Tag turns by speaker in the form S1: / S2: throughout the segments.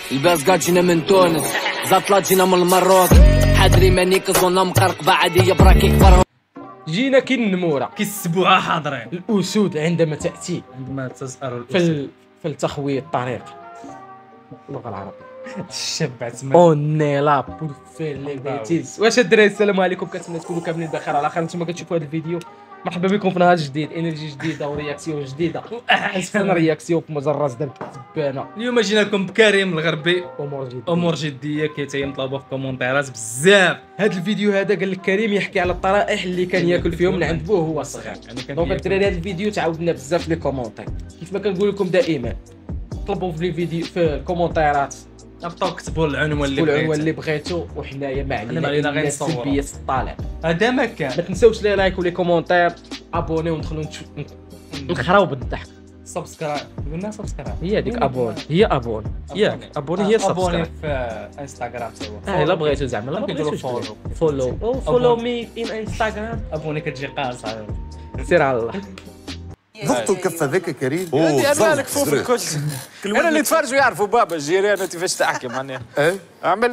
S1: البازكا جينا من تونس، زاطلة جينا من المروك، حادري ماني كزونا مقرقبة عادية براكي كبر.
S2: جينا كالنمورة
S3: كالسبوعة حاضرين.
S2: الأسود عندما تأتي
S3: تزأر الأسود
S2: في التخوي الطريق اللغة العربية.
S3: شبعت
S2: اوني لا بور فير لي بيتيز. واش الدراري السلام عليكم، كنتمنى تكونوا كاملين بخير على خير. نتوما كتشوفوا هذا الفيديو، مرحبا بكم في نهار جديد، انرجي جديده ورياكسيون جديده واحسن رياكسيون في مجرد درب تبانه.
S3: اليوم جينا لكم بكريم الغربي،
S2: امور
S3: امور جديه كي مطلوبه في كومونتيرات بزاف.
S2: هذا الفيديو هذا قال لك كريم يحكي على الطرائح اللي كان ياكل فيهم من عند بوه هو صغير. دونك الدراري هذا الفيديو تعاودنا بزاف في لي كومونتير، كيف ما كنقول لكم دائما طلبوا في لي فيديو في الكومونتيرات،
S3: ابطاو كتبوا العنوان
S2: اللي بغيتو وحنايا ما علينا غير السلبيه الطالع.
S3: هذا ما كان.
S2: ما تنساوش لي لايك ولي كومونتير، ابوني وندخلوا نخراو بالضحك.
S3: سبسكرايب، قلنا سبسكرايب
S2: هي هذيك ابون، هي ابون ياك ابوني هي
S3: ابوني
S2: سبسكرايب
S3: في انستغرام توا.
S2: الا بغيتو زعما لا بغيتو فولو مي ان انستغرام.
S3: ابوني كتجي قاصه.
S2: سير على الله.
S4: ضغطوا الكفه ذاك كريم.
S5: انا مالك فوق الكل. انا اللي يتفرجوا يعرفوا بابا الجيران كيفاش تحكي معناها. عمل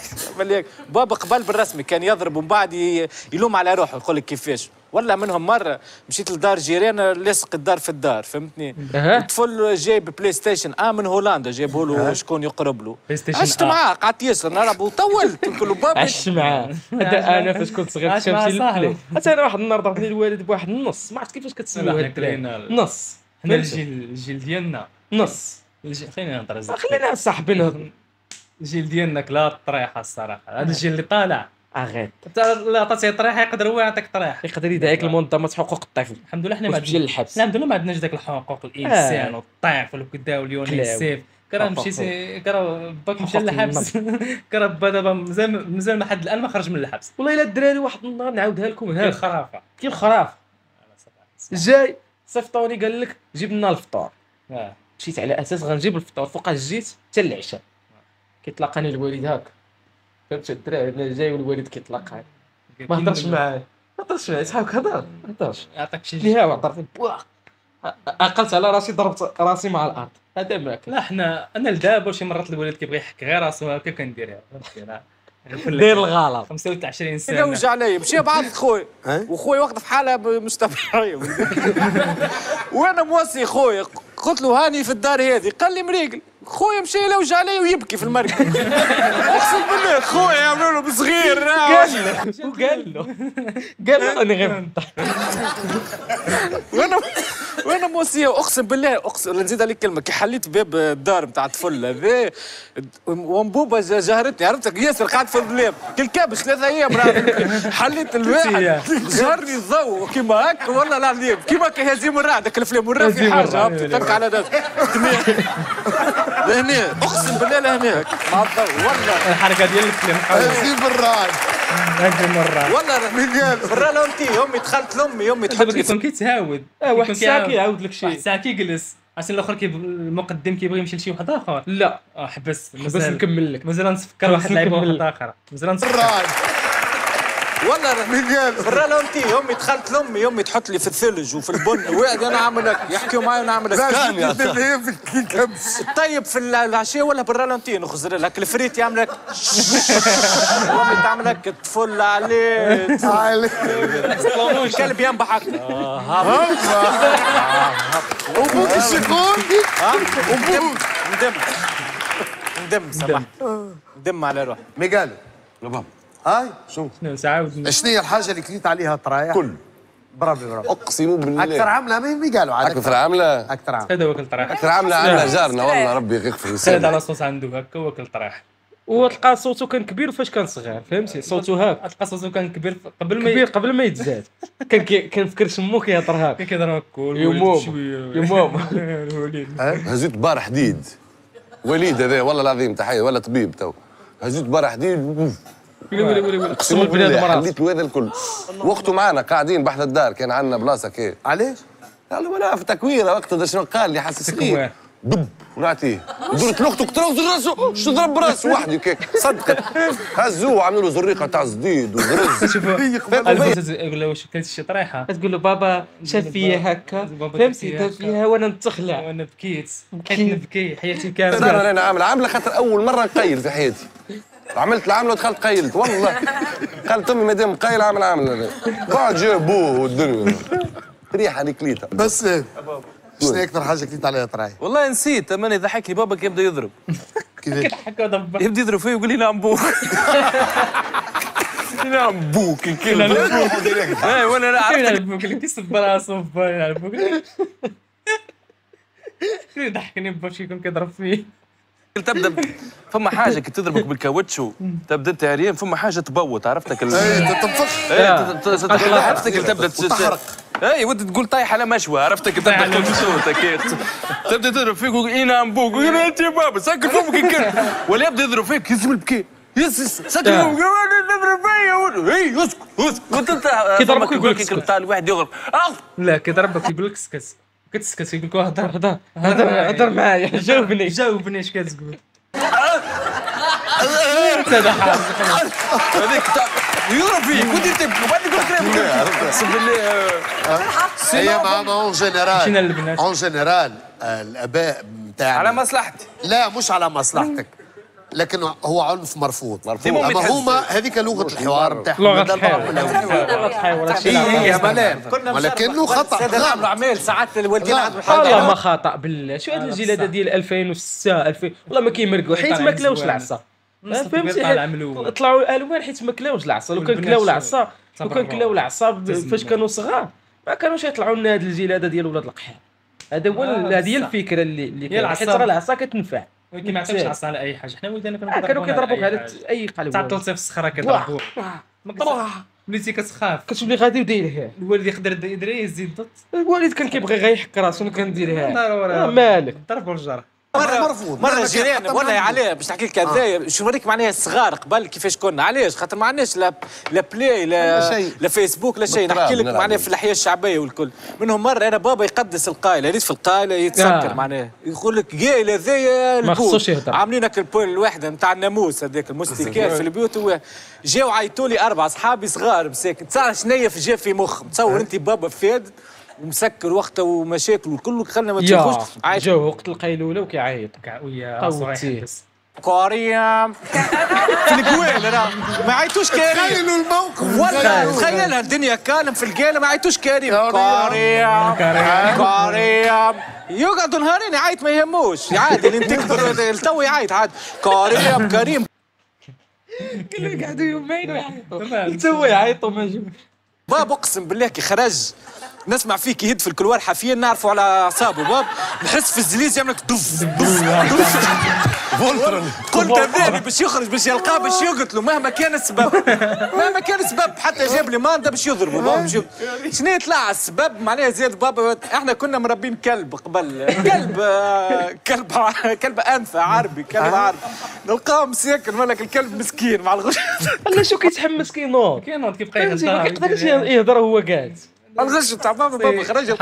S5: لي بابا قبل بالرسمي كان يضرب ومن بعد يلوم على روحه يقول لك كيفاش. ولا منهم مره مشيت لدار جيران لاصق الدار في الدار فهمتني. الطفل جايب بلاي ستيشن من هولندا جابوا له شكون يقرب له. عشت معاه قعدت ياسر نلعب وطولت قلت له بابا
S2: عشت معاه. انا فاش كنت صغير كنت نمشي للبلاي. حتى انا واحد النهار ضربني الوالد بواحد النص، ما عرفت كيفاش كتسميوه هاد البلاي. نص
S3: حنا الجيل ديالنا
S2: نص.
S3: خلينا نهضر
S2: خلينا صاحبي نهضر.
S3: الجيل ديالنا كلا الطريحه الصراحه. هذا الجيل اللي طالع
S2: اغير
S3: لا عطاتيه طريحه يقدر هو يعطيك طريحه،
S2: يقدر يدعيك لمنظمه حقوق الطفل.
S3: الحمد لله حنا ما
S2: تمشي للحبس.
S3: الحمد لله ما عندناش داك الحقوق الانسان والطفل وكذا واليونيسيف. كرا مشي كرا باك مشى للحبس. كرا با دابا مازال ما حد الان ما خرج من الحبس.
S2: والله الا الدراري واحد النهار نعاودها لكم هاك
S3: الخرافه
S2: كي الخرافه جاي صيفطوني قال لك جيب لنا الفطور. مشيت على اساس غنجيب الفطور، فوقاش جيت حتى العشاء كيتلاقاني الوالد هاك فهمت الدراري. انا جاي والوالد كيتلاقاني ما هضرش معاه صحابك هضر ما هضرش
S3: يعطيك شي
S2: ليها وعطرني عقلت على راسي ضربت راسي مع الارض. هذا ما كان.
S3: لا حنا انا لدابا شي مرات الوالد كيبغي يحك غير راسو هكا كنديرها
S2: دير الغلط.
S3: 25 سنه
S5: يوجع عليا مشي بعض خويا وخويا واقف في حاله مستبحريه وانا موصي خويا قلت له هاني في الدار هذه قال لي مريقل. خويا مشى يلوج علي ويبكي في المركب. اقسم بالله خويا يعملوا له بصغير
S2: وقال له انا غير
S5: وانا موصيه اقسم بالله نزيد عليك كلمه كي حليت باب الدار نتاع الطفل هذا وانبوبه جهرتني عرفتك ياسر قعدت في الظلام كل كابش 3 ايام حليت الواحد جهرني الضوء كيما هكا والله العظيم كيما هزيم الرعد ذاك الفيلم والرعد في حاجه تك على ذاك لهنا اقسم بالله لهناك مع الضوء والله
S3: الحركه ديال الفيلم
S4: هزيم الرعد
S3: هاك المره
S5: والله
S4: مليان
S5: برا لونتي امي دخلت لامي امي تحط لي
S3: كيكون كيتهاود
S2: واحد ساعه كيعاود لك شي
S3: واحد ساعه كيجلس عشان الاخر المقدم كيبغي يمشي لشي واحد اخر.
S2: لا
S3: حبس
S2: نكمل لك
S3: مازال نتفكر واحد اللعيبه واحد اخر مازال نتفكر
S5: والله مليان برا لونتي امي دخلت لامي امي تحط لي في الثلج وفي البن وقاعد انا عامل هكا يحكيوا معايا وانا عامل هكا. طيب في العشيه ولا برا لونتي نخزر لك الفريت يعمل هكا امي تعمل هكا تفل عليه الكلب ينبح هكا
S4: وبوك الشكون
S5: ندم سمح ندم على روحي.
S4: ميغالو
S6: بابا
S4: هاي
S3: شنو ساعود
S4: شنو هي الحاجه اللي كليت عليها طرايح؟
S6: كل
S4: برافو
S6: اقسم بالله
S4: اكثر عامله ميغالو عاد
S6: اكثر عامله
S4: اكثر عامله
S3: هذا واكل طريح.
S6: اكثر عامله عندنا جارنا والله ربي يغفر له.
S3: سند على صوص عنده هكا واكل طريح.
S2: وتلقى صوته كان كبير وفاش كان صغير فهمتي صوته هاك.
S3: تلقى صوته كان كبير
S2: قبل ما يتزاد. كان فكر شمو كيهضر هاك
S3: كيهضر هكا
S2: يموم
S6: هزيت بار حديد وليد هذا والله العظيم تحيه ولا طبيب تو هزيت بار حديد اقسم بالله حليت له هذا الكل. وقته معنا قاعدين بحث الدار كان عندنا بلاصه كي
S4: علاش؟
S6: قال له انا في تكويره وقتها شنو قال لي حاسس صغير دب ونعطيه قلت لاختك تروز راسه شو تضرب براسه وحدي كيك صدقت هزوه عملوا له زريقه تاع صديد وزرز
S3: يقول له واش كلت شي طريحه
S2: تقول له بابا شاف فيا هكا فهمتي دار فيها وانا نتخلع
S3: وانا بكيت بقيت نبكي حياتي كامله.
S6: صار انا عامله خاطر اول مره نقيل في حياتي عملت العامله ودخلت قيلت والله قالت امي مادام قايل عامله بعد جا بوه والدنيا ريحه اللي كليتها.
S4: بس شنو اكثر حاجه كليت عليها طراي؟
S5: والله نسيت ماني ضحكني باباك يبدا يضرب
S4: كيفاش؟
S3: يبدا
S5: يضرب فيه ويقول لي نعم بوك نعم بوك الكلمه اي وانا لا عرفت
S3: نعم بوك اللي كيسب براسه نعم بوك يضحكني باش يكون كيضرب فيه.
S5: تبدا فما حاجه كي تضربك بالكاوتشو تبدا انت عريان فما حاجه تبوت عرفتك
S4: اي تنفخ
S5: عرفتك تبدا تحرق اي ودي تقول طايح على مشوى عرفتك تبدا تقول بصوتك تبدا تضرب فيك اي نعم بوك انت يا بابا سكر فمك الكلب ولا يبدا يضرب فيك يزم البكي سكر فمك تضرب فيا اي اسكت وانت
S3: كي ضربك يقول لك
S5: تاع الواحد يغرب
S3: لا كي ضربك يقول لك سكت كتسكت يقول لك
S2: هضر معايا
S3: جاوبني اش كتقول هذا حاجه
S5: هذيك يضرب فيك ودي تبكي وبعد يقول لك اقسم بالله
S4: هي ما اون جينيرال
S3: شنو البنات
S4: اون جينيرال الاباء نتاعنا
S5: على مصلحتي
S4: لا مش على مصلحتك لكن هو عنف مرفوض اما هما هذيك لغه الحوار نتاعهم
S2: لغه الحوار
S4: هي ملام ولكنه خطا
S5: عملوا اعمال ساعات الوالدين عندهم
S2: والله ما خطا بالله شو هذه الجلاده ديال 2006 2000 والله ما كيمرقوا حيت ما كلاوش العصا فهمتي طلعوا الوان حيت ما كلاوش العصا لو كان كلاو العصا لو كان كلاو العصا فاش كانوا صغار ما كانوش يطلعوا لنا هذه الجلاده ديال ولاد القحال. هذا هو هذه هي الفكره اللي كانت حيت راه العصا كتنفع
S3: ولكن ما عطاوش عصا على اي حاجه. حنا ولدينا
S2: كانوا كيضربوك على اي قلب
S3: تعطلت في الصخره كيضربوك وليتي كتخاف
S2: كتولي غادي ودايرها
S3: الوالد يقدر يدير يزيد ضد
S2: الوالد كان كيبغي غير يحك راسو كنديرها
S3: ضروري
S2: مالك
S3: ضرب والجرح
S5: مرة جيران والله عليه باش نحكي لك هذايا شو نوريك معناها الصغار قبل كيفاش كنا علاش خاطر ما عندناش لا بلاي لا فيسبوك لا شيء نحكي لك معناها في الحياة الشعبية والكل. منهم مرة أنا بابا يقدس القايلة ريت في القايلة يتسكر معناها يقول لك قايل هذايا البول عاملين لك البول الواحدة نتاع الناموس هذاك المستيكات في البيوت جاو عيطوا لي 4 أصحابي صغار مساكن تصور شنيا في جا في مخ تصور أنت بابا فاد ومسكر وقته ومشاكل والكل خلنا ما تشوفوش
S2: جاو وقت القيلوله وكيعيط
S3: ويا صغير
S5: كوريا في القويل راه ما عيطوش كريم
S4: تخيلوا الموقف
S5: ولا تخيلها الدنيا كالم في القاله ما عيطوش كريم كوريا يقعدوا نهارين يعيط ما يهموش عادي اللي تكبر التو يعيط عادي كريم
S2: كلهم قعدوا يومين ويعيطوا تو يعيطوا ما جاوش
S5: باب اقسم بالله كي خرج نسمع فيه كي يهد في الكلوار حافيين نعرفوا على اعصابه باب نحس في الزليز يعمل لك دف قلت هذاني باش يخرج باش يلقاه باش يقتلوا مهما كان السبب حتى جاب لي ماندا باش يضربوا باب شنو طلع السبب معناها زاد بابا احنا كنا مربين كلب قبل كلب انثى عربي كلب عربي نلقاه مساكن مالك الكلب مسكين مع الغش
S2: لا شو كيتحمس كينوض
S3: كيبقى
S2: يهضر ما كيقدرش يهضر هو قاعد
S5: الغش تاع بابا خرج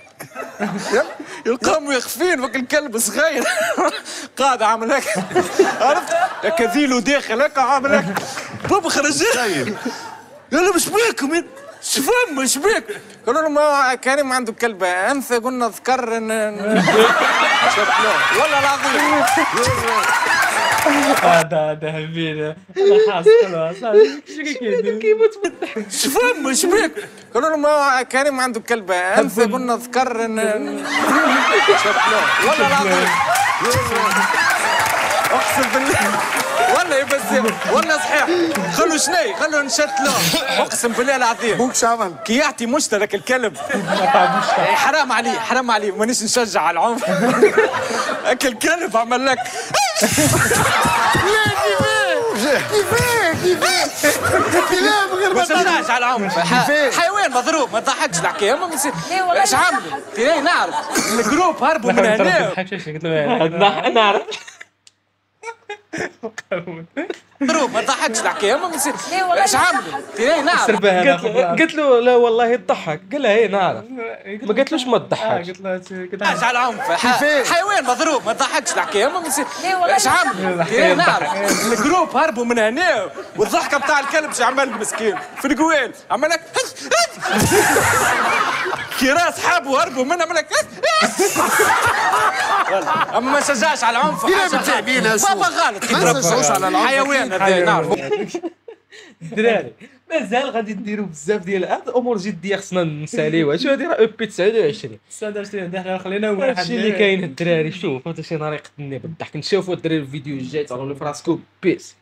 S5: يلقاهم يخفين وك الكلب صغير قاعد عامل هيك عرفت هكا ذيلو داخل هكا عامل هيك بابا خرج يلا مش بيكم شفهم مش بيك قالوا له ما كريم عنده كلب انثى قلنا ذكر ان والله العظيم
S3: هذا هبيله خلاص
S2: كيموت بالضحك
S5: شفهم مش بيك قالوا له ما كريم عنده كلب انثى قلنا ذكر ان والله العظيم اقسم بالله والله يبزم والله صحيح خلوا نشتلوه اقسم بالله العظيم
S4: بوك شو عمل؟
S5: كي يعطي مشترك الكلب حرام عليه مانيش نشجع على العنف هكا الكلب عمل لك
S4: كيفاه كلام غير
S5: ما شجعش على العنف حيوان مضروب ما تضحكش الحكايه ايش عملوا؟ نعرف الجروب هربوا من هنا
S2: نعرف
S5: مضروب ما تضحكش الحكايه اش عملوا؟ نعرف
S2: قلت له لا والله تضحك، قال لها نعرف، ما قالتلوش ما تضحكش.
S5: قلت له على عنف حيوان مضروب ما تضحكش الحكايه اش عملوا؟ نعرف الجروب هربوا من هنا والضحكه بتاع الكلب شو عمل مسكين في القوال عمل لك كي راس حابوا هربوا منها عمل لك اما ما شجعش على العنف.
S4: كيف بتعبين
S5: بابا غلط
S4: ما نشجعوش على العنف.
S5: حيوان هذا نعرف.
S2: الدراري مازال غادي نديروا بزاف ديال هاد الامور جديه خصنا نساليوها. شو هادي راه او بي 29
S3: داخل خلينا واحد
S2: هادشي اللي كاين الدراري. شوف هذا شي طريقه بالضحك. نشوفوا الدراري الفيديو الجاي. تعالوا لي فراسكم بيس.